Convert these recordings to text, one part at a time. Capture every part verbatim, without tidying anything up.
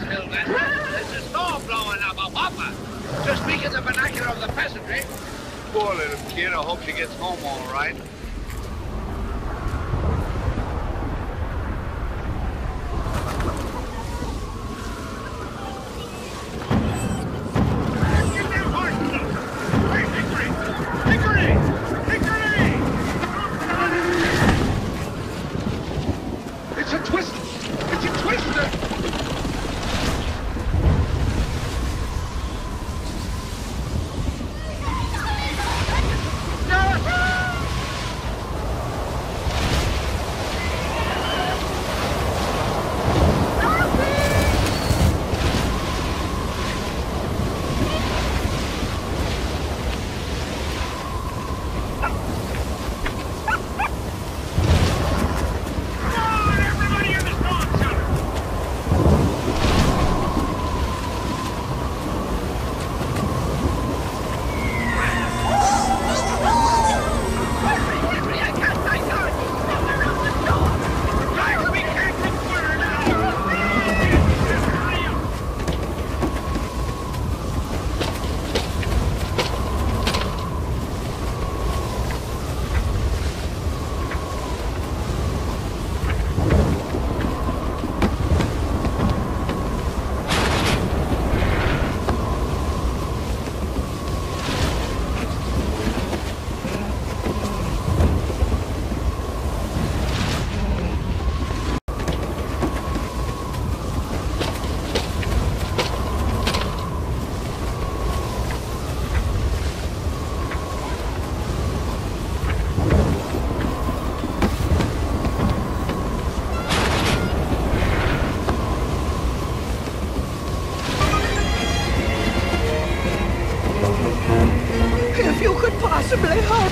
children. There's a storm blowing up a whopper. Just speaking the vernacular of the peasantry. Poor little kid. I hope she gets home all right. Possibly help.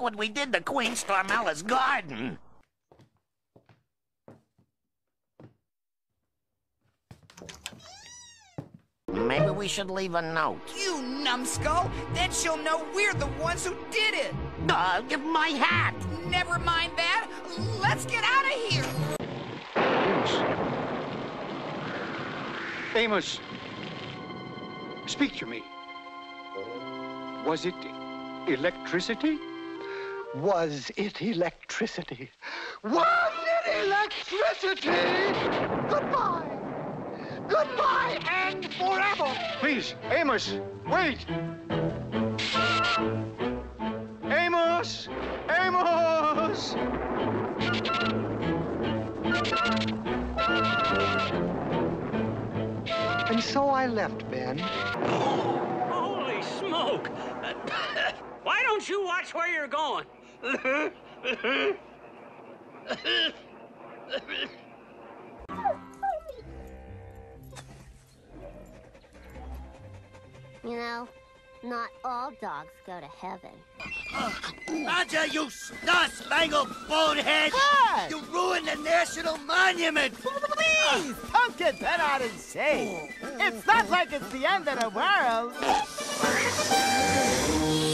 what we did to Queen Stormella's garden. Maybe we should leave a note. You numbskull! Then she'll know we're the ones who did it! Uh, my hat! Never mind that. Let's get out of here! Amos! Amos! Speak to me. Was it electricity? Was it electricity? Was it electricity? Goodbye! Goodbye and forever! Please, Amos, wait! Amos! Amos! And so I left, Ben. Holy smoke! Why don't you watch where you're going? You know, not all dogs go to heaven. Roger, you star-spangled bonehead! Hey! You ruined the national monument! Please, don't get bent out of shape. It's not like it's the end of the world.